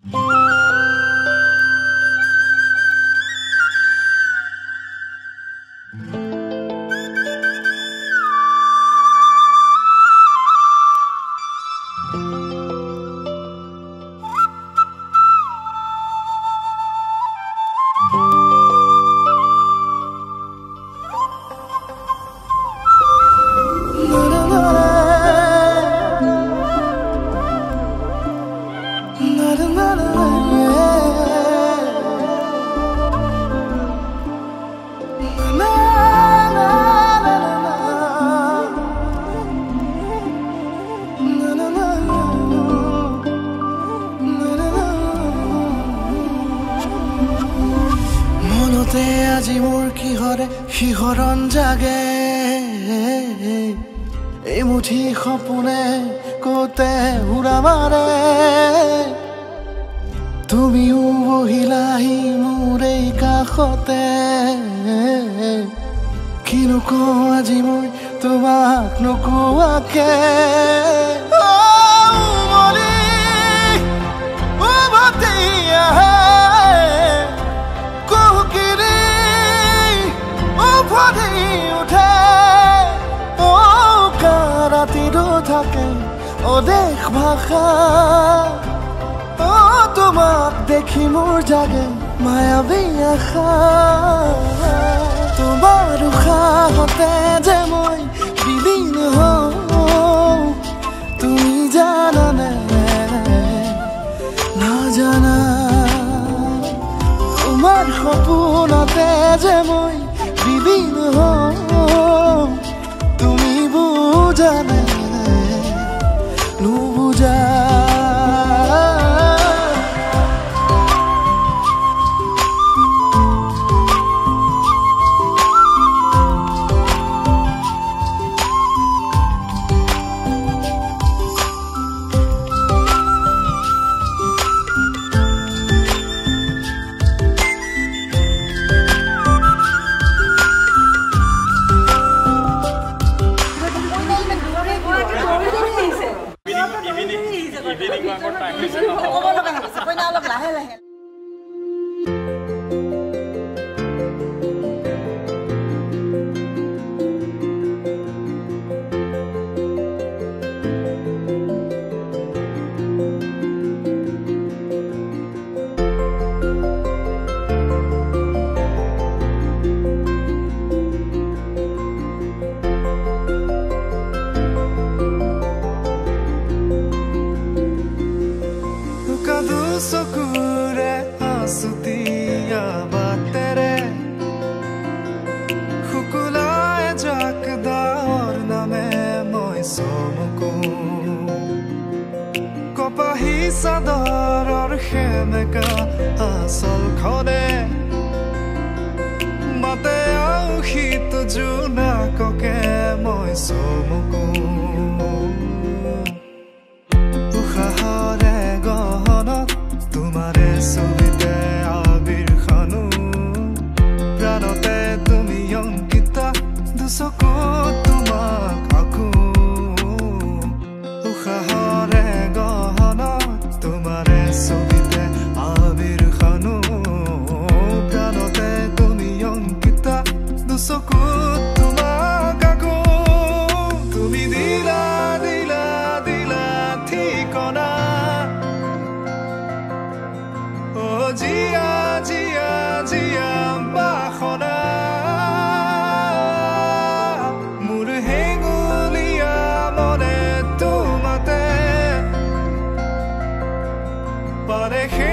আজি মোৰ কিহৰে শিহৰণ জাগে এই মুঠি সপোনে কোতে উৰা মাৰে তুমিও বহিলাহি মোৰ এই কাষতে কিনো কওঁ আজি মই তোমাক নোকোৱাকে দেশ ভাষা তোমাক দেখি মোৰ জাগে মায়াবী আশা তোমাৰ উশাহতে যে মই বিলীন হওঁ তুমি জানানে নাজানা তোমাৰ সপোনতে যে মই বিলীন হওঁ তুমি বুজানে নুবুজা চকুৰে আছুতীয়া বাটেৰে শুকুলাই জাক দাৱৰ নামে মই চমকো কপাহী চাদৰৰ সেমেকা আচলখনে মাতে আউসীত জোনাককে মই চমকো উশাহৰে গহনত তোমাৰে ছবিতে আবিৰ খানো প্ৰাণতে তুমি অংকিতা দুচকুত তোমাক আকো উশাহৰে গহনত তোমাৰে ছবিতে আবিৰ খানো প্ৰাণতে তুমি অংকিতা দুচকুত তোমাক আকো তুমি দিলা দিলা দিলা ঠিকনা জিয়া জিয়া জিয়া বাসনা মোৰ হেঙুলীয়া মনে তোমাতে পাৰে